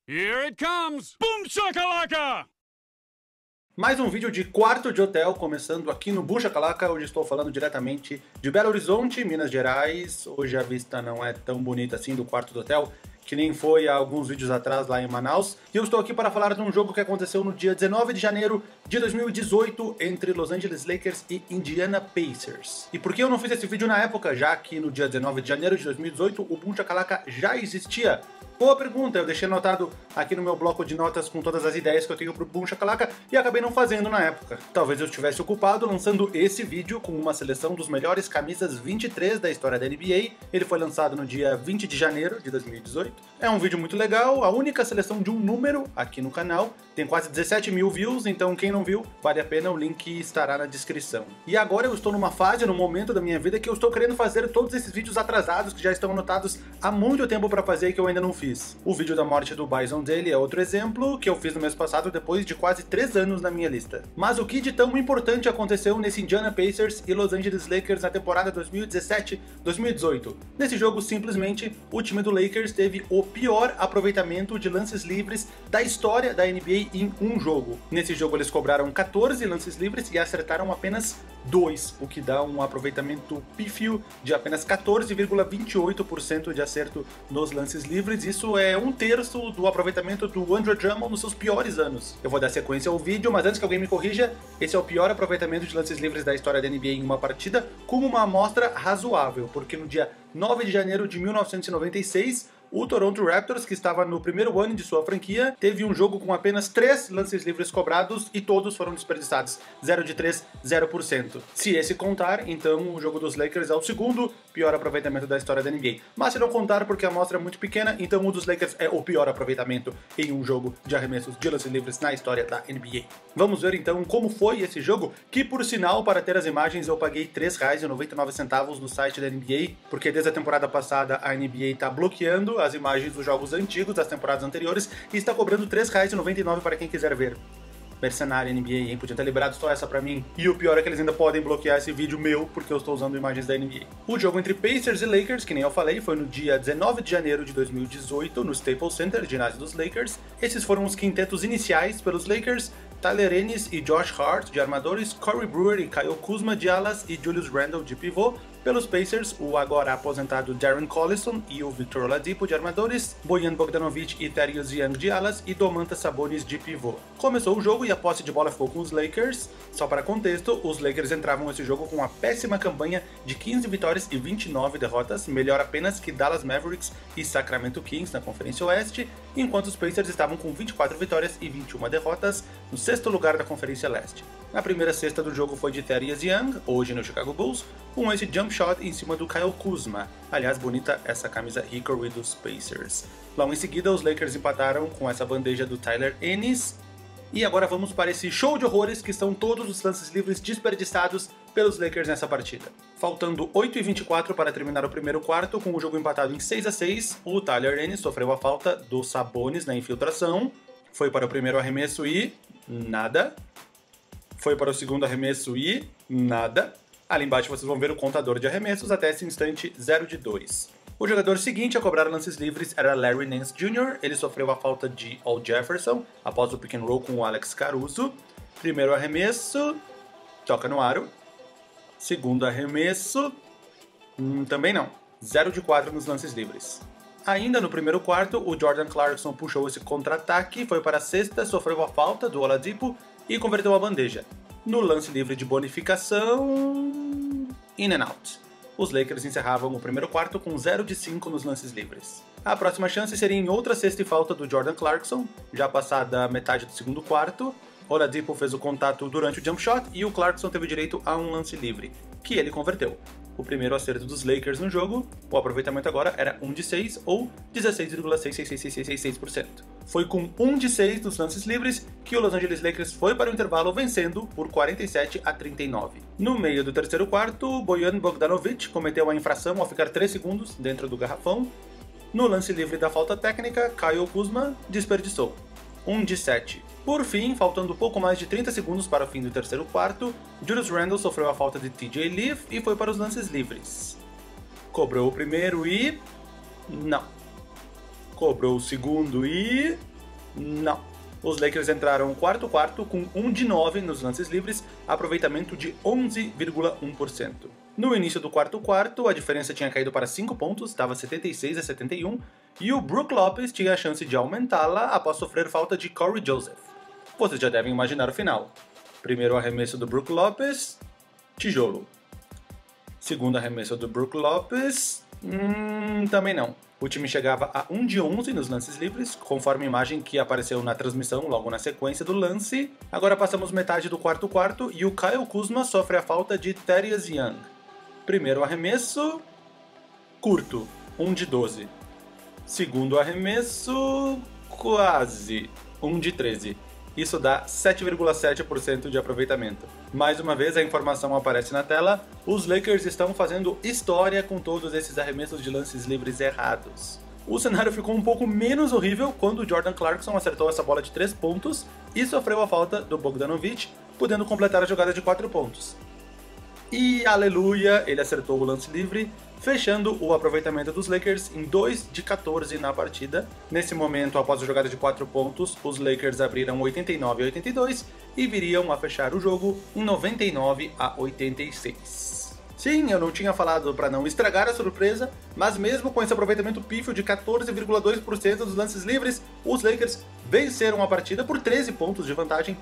Here it comes! Boom shakalaka! Mais um vídeo de quarto de hotel, começando aqui no Boom Shakalaka. Hoje estou falando diretamente de Belo Horizonte, Minas Gerais. Hoje a vista não é tão bonita assim do quarto do hotel, que nem foi há alguns vídeos atrás lá em Manaus. E eu estou aqui para falar de um jogo que aconteceu no dia 19 de janeiro de 2018 entre Los Angeles Lakers e Indiana Pacers. E por que eu não fiz esse vídeo na época, já que no dia 19 de janeiro de 2018 o Boom Shakalaka já existia? Boa pergunta, eu deixei anotado aqui no meu bloco de notas com todas as ideias que eu tenho pro Boom Shakalaka e acabei não fazendo na época. Talvez eu estivesse ocupado lançando esse vídeo com uma seleção dos melhores camisas 23 da história da NBA. Ele foi lançado no dia 20 de janeiro de 2018. É um vídeo muito legal, a única seleção de um número aqui no canal. Tem quase 17 mil views, então quem não viu, vale a pena, o link estará na descrição. E agora eu estou numa fase, num momento da minha vida que eu estou querendo fazer todos esses vídeos atrasados que já estão anotados há muito tempo para fazer e que eu ainda não fiz. O vídeo da morte do Bison Dele é outro exemplo, que eu fiz no mês passado depois de quase 3 anos na minha lista. Mas o que de tão importante aconteceu nesse Indiana Pacers e Los Angeles Lakers na temporada 2017-2018? Nesse jogo, simplesmente, o time do Lakers teve o pior aproveitamento de lances livres da história da NBA em um jogo. Nesse jogo eles cobraram 14 lances livres e acertaram apenas 2, o que dá um aproveitamento pífio de apenas 14,28% de acerto nos lances livres. Isso é 1/3 do aproveitamento do Andre Drummond nos seus piores anos. Eu vou dar sequência ao vídeo, mas antes que alguém me corrija, esse é o pior aproveitamento de lances livres da história da NBA em uma partida, com uma amostra razoável, porque no dia 9 de janeiro de 1996, o Toronto Raptors, que estava no primeiro ano de sua franquia, teve um jogo com apenas 3 lances livres cobrados e todos foram desperdiçados. 0 de 3, 0%. Se esse contar, então o jogo dos Lakers é o segundo pior aproveitamento da história da NBA. Mas se não contar, porque a amostra é muito pequena, então o dos Lakers é o pior aproveitamento em um jogo de arremessos de lances livres na história da NBA. Vamos ver então como foi esse jogo, que por sinal, para ter as imagens, eu paguei R$ 3,99 no site da NBA, porque desde a temporada passada a NBA está bloqueando as imagens dos jogos antigos das temporadas anteriores e está cobrando R$ 3,99 para quem quiser ver. Mercenário NBA, hein? Podia ter liberado só essa pra mim. E o pior é que eles ainda podem bloquear esse vídeo meu, porque eu estou usando imagens da NBA. O jogo entre Pacers e Lakers, que nem eu falei, foi no dia 19 de janeiro de 2018, no Staples Center, ginásio dos Lakers. Esses foram os quintetos iniciais pelos Lakers: Tyler Ennis e Josh Hart, de armadores, Corey Brewer e Kyle Kuzma, de alas, e Julius Randle, de pivô. Pelos Pacers, o agora aposentado Darren Collison e o Victor Oladipo, de armadores, Bojan Bogdanovic e Thaddeus Young, de alas, e Domantas Sabonis, de pivô. Começou o jogo e a posse de bola ficou com os Lakers. Só para contexto, os Lakers entravam nesse jogo com uma péssima campanha de 15 vitórias e 29 derrotas, melhor apenas que Dallas Mavericks e Sacramento Kings na Conferência Oeste, enquanto os Pacers estavam com 24 vitórias e 21 derrotas, no 6º lugar da Conferência Leste. A primeira cesta do jogo foi de Thaddeus Young, hoje no Chicago Bulls, com esse jump shot em cima do Kyle Kuzma. Aliás, bonita essa camisa Hickory dos Pacers. Logo em seguida, os Lakers empataram com essa bandeja do Tyler Ennis. E agora vamos para esse show de horrores que são todos os lances livres desperdiçados pelos Lakers nessa partida. Faltando 8:24 para terminar o primeiro quarto, com o jogo empatado em 6-6, o Tyler Ennis sofreu a falta do Sabonis na infiltração. Foi para o primeiro arremesso e nada. Foi para o segundo arremesso e nada. Ali embaixo vocês vão ver o contador de arremessos até esse instante, 0 de 2. O jogador seguinte a cobrar lances livres era Larry Nance Jr. Ele sofreu a falta de Al Jefferson após o pick and roll com o Alex Caruso. Primeiro arremesso, toca no aro. Segundo arremesso, também não. 0 de 4 nos lances livres. Ainda no primeiro quarto, o Jordan Clarkson puxou esse contra-ataque, foi para a cesta, sofreu a falta do Oladipo e converteu a bandeja. No lance livre de bonificação, in and out. Os Lakers encerravam o primeiro quarto com 0 de 5 nos lances livres. A próxima chance seria em outra cesta e falta do Jordan Clarkson, já passada a metade do segundo quarto. Oladipo fez o contato durante o jump shot e o Clarkson teve direito a um lance livre, que ele converteu. O primeiro acerto dos Lakers no jogo, o aproveitamento agora era 1 de 6 ou 16,66666%. Foi com 1 de 6 nos lances livres que o Los Angeles Lakers foi para o intervalo vencendo por 47-39. No meio do terceiro quarto, Bojan Bogdanovic cometeu a infração ao ficar 3 segundos dentro do garrafão. No lance livre da falta técnica, Kyle Kuzma desperdiçou. 1 de 7. Por fim, faltando pouco mais de 30 segundos para o fim do terceiro quarto, Julius Randle sofreu a falta de TJ Leaf e foi para os lances livres. Cobrou o primeiro e... não. Cobrou o segundo e... Não. Os Lakers entraram quarto com 1 de 9 nos lances livres, aproveitamento de 11,1%. No início do quarto, a diferença tinha caído para 5 pontos, estava 76-71, e o Brook Lopez tinha a chance de aumentá-la após sofrer falta de Corey Joseph. Vocês já devem imaginar o final. Primeiro arremesso do Brook Lopez, tijolo. Segundo arremesso do Brook Lopez, também não. O time chegava a 1 de 11 nos lances livres, conforme a imagem que apareceu na transmissão logo na sequência do lance. Agora passamos metade do quarto e o Kyle Kuzma sofre a falta de Thaddeus Young. Primeiro arremesso, curto, 1 de 12. Segundo arremesso, quase, 1 de 13. Isso dá 7,7% de aproveitamento. Mais uma vez a informação aparece na tela, os Lakers estão fazendo história com todos esses arremessos de lances livres errados. O cenário ficou um pouco menos horrível quando o Jordan Clarkson acertou essa bola de 3 pontos e sofreu a falta do Bogdanovic, podendo completar a jogada de 4 pontos. E aleluia, ele acertou o lance livre, fechando o aproveitamento dos Lakers em 2 de 14 na partida. Nesse momento, após a jogada de 4 pontos, os Lakers abriram 89-82 e viriam a fechar o jogo em 99-86. Sim, eu não tinha falado para não estragar a surpresa, mas mesmo com esse aproveitamento pífio de 14,2% dos lances livres, os Lakers venceram a partida por 13 pontos de vantagem,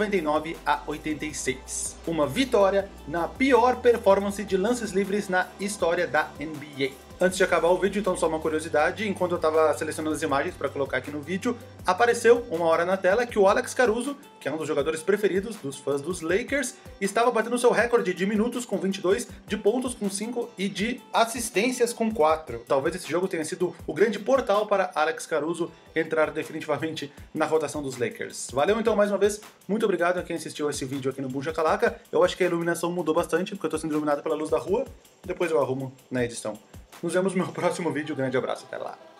99-86. Uma vitória na pior performance de lances livres na história da NBA. Antes de acabar o vídeo, então só uma curiosidade, enquanto eu estava selecionando as imagens para colocar aqui no vídeo, apareceu uma hora na tela que o Alex Caruso, que é um dos jogadores preferidos dos fãs dos Lakers, estava batendo seu recorde de minutos com 22, de pontos com 5 e de assistências com 4. Talvez esse jogo tenha sido o grande portal para Alex Caruso entrar definitivamente na rotação dos Lakers. Valeu então mais uma vez, muito obrigado a quem assistiu esse vídeo aqui no Buja Calaca. Eu acho que a iluminação mudou bastante, porque eu estou sendo iluminado pela luz da rua, depois eu arrumo na edição. Nos vemos no meu próximo vídeo, grande abraço, até lá!